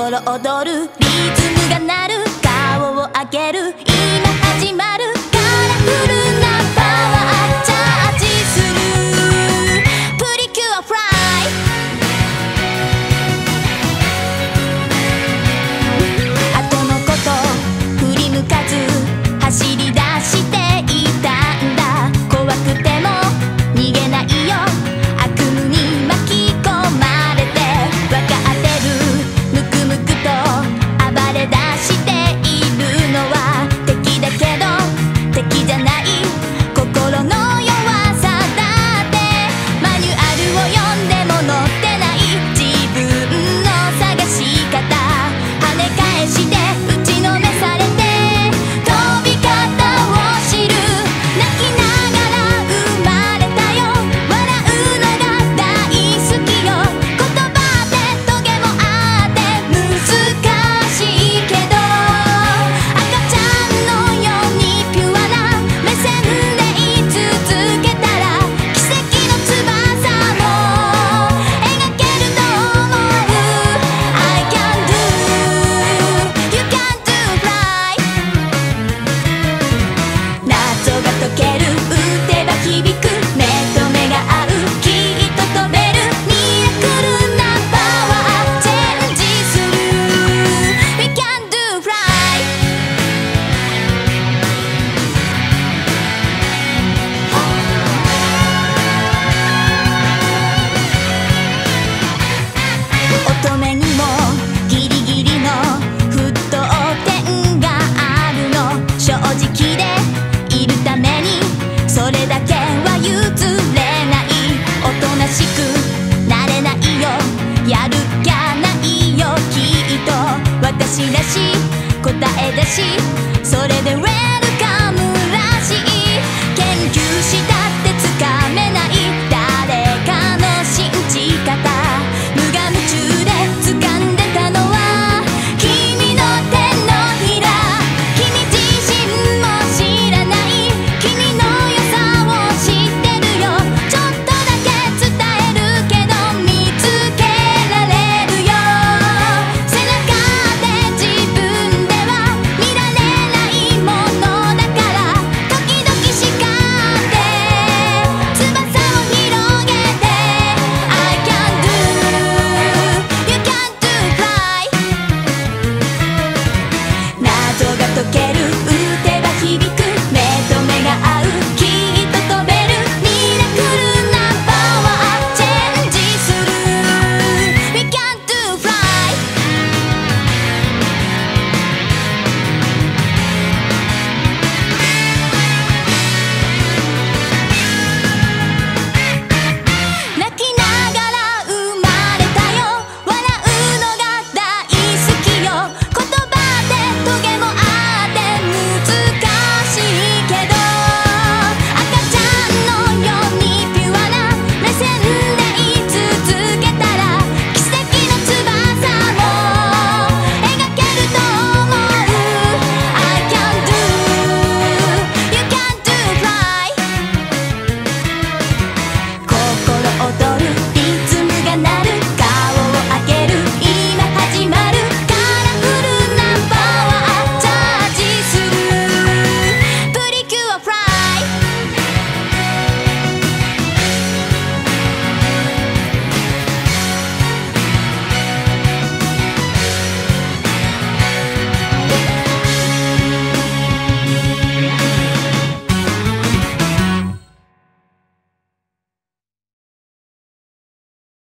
心躍るリズムが鳴る顔を上げる今始まるカラフルなパワーチャージするプリキュアフライ後のこと振り向かず走り出していたんだ怖くても逃げないよ悪夢に巻き込まれて分かってるムクムクと暴れ出しているのは敵だけど敵じゃない心の弱さだってマニュアルを読んでも載ってない自分の探し方跳ね返して打ちのめされて飛び方を知る泣きながら生まれたよ笑うのが大好きよ言葉ってトゲもあって難しいけど赤ちゃんのようにピュアな目線で居続けたら奇跡の翼も描けると思う I can do You can do fly 謎が解ける打てば響く目と目が合うきっと飛べるミラクルなパワーチェンジする We can do fly 乙女にもギリギリの沸騰点があるの正直でいるためにそれだけは譲れないおとなしくなれないよやる気ゃないよきっと私らしい答えだしそれで